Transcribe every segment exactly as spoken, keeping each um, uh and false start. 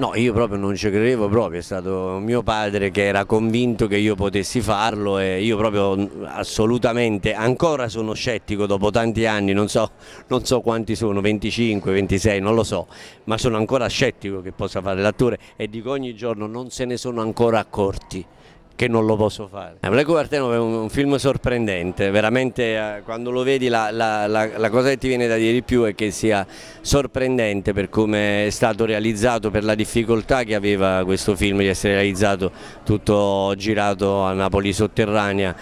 No, io proprio non ci credevo proprio, è stato mio padre che era convinto che io potessi farlo e io proprio assolutamente, ancora sono scettico dopo tanti anni, non so, non so quanti sono, venticinque, ventisei, non lo so, ma sono ancora scettico che possa fare l'attore e dico ogni giorno non se ne sono ancora accorti che non lo posso fare. Black Parteno è un, un film sorprendente, veramente eh, quando lo vedi la, la, la, la cosa che ti viene da dire di più è che sia sorprendente per come è stato realizzato, per la difficoltà che aveva questo film di essere realizzato tutto girato a Napoli sotterranea,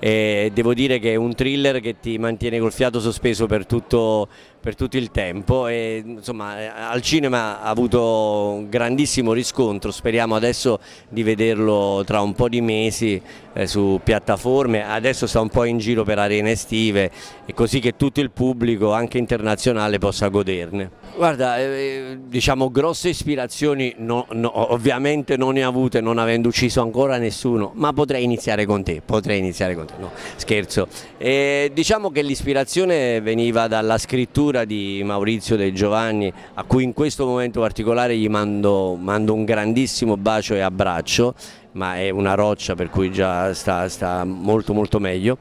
e devo dire che è un thriller che ti mantiene col fiato sospeso per tutto, per tutto il tempo e insomma al cinema ha avuto un grandissimo riscontro, speriamo adesso di vederlo tra un po' di mesi eh, su piattaforme, adesso sta un po' in giro per arene estive e così che tutto il pubblico anche internazionale possa goderne. Guarda, eh, diciamo grosse ispirazioni no, no, ovviamente non ne ho avute non avendo ucciso ancora nessuno, ma potrei iniziare con te, potrei iniziare con te, no scherzo. E diciamo che l'ispirazione veniva dalla scrittura di Maurizio De Giovanni, a cui in questo momento particolare gli mando, mando un grandissimo bacio e abbraccio, ma è una roccia per cui già sta, sta molto molto meglio,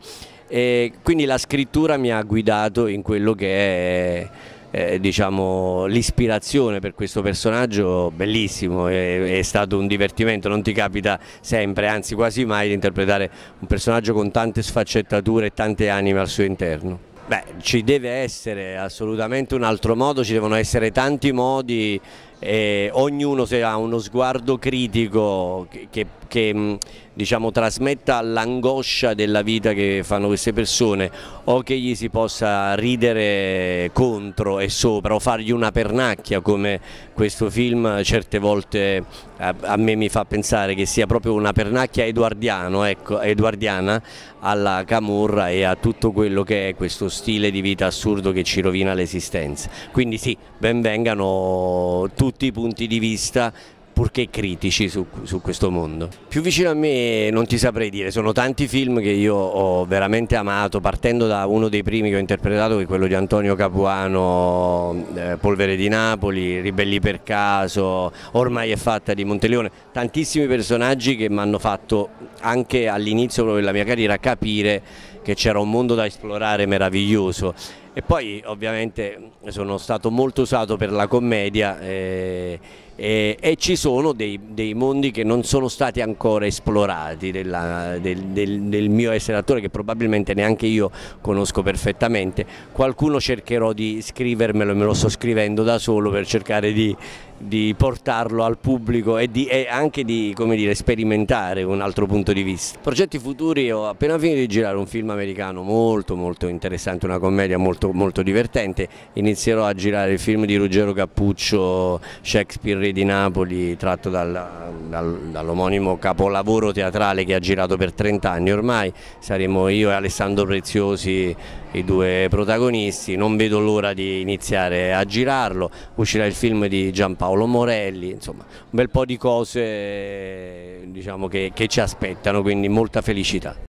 e quindi la scrittura mi ha guidato in quello che è Eh, diciamo, l'ispirazione per questo personaggio. Bellissimo, è, è stato un divertimento, non ti capita sempre, anzi quasi mai, di interpretare un personaggio con tante sfaccettature e tante anime al suo interno. Beh, ci deve essere assolutamente un altro modo, ci devono essere tanti modi e ognuno se ha uno sguardo critico che, che, che diciamo, trasmetta l'angoscia della vita che fanno queste persone o che gli si possa ridere contro e sopra o fargli una pernacchia come questo film certe volte a, a me mi fa pensare che sia proprio una pernacchia edoardiano, ecco, edoardiana alla camorra e a tutto quello che è questo stile di vita assurdo che ci rovina l'esistenza. Quindi sì, ben vengano tutti i punti di vista, purché critici su, su questo mondo. Più vicino a me non ti saprei dire, sono tanti film che io ho veramente amato, partendo da uno dei primi che ho interpretato, che è quello di Antonio Capuano, eh, Polvere di Napoli, Ribelli per caso, Ormai è fatta di Monteleone, tantissimi personaggi che mi hanno fatto anche all'inizio della mia carriera capire che c'era un mondo da esplorare meraviglioso. E poi ovviamente sono stato molto usato per la commedia eh, e, e ci sono dei, dei mondi che non sono stati ancora esplorati della, del, del, del mio essere attore, che probabilmente neanche io conosco perfettamente. Qualcuno cercherò di scrivermelo e me lo sto scrivendo da solo per cercare di, di portarlo al pubblico e, di, e anche di, come dire, sperimentare un altro punto di vista. Progetti futuri: ho appena finito di girare un film americano molto molto interessante, una commedia molto, molto divertente. Inizierò a girare il film di Ruggero Cappuccio, Shakespeare di Napoli, tratto dal, dal, dall'omonimo capolavoro teatrale che ha girato per trenta anni ormai. Saremo io e Alessandro Preziosi i due protagonisti, non vedo l'ora di iniziare a girarlo. Uscirà il film di Giampaolo Morelli, insomma un bel po' di cose, diciamo, che, che ci aspettano, quindi molta felicità.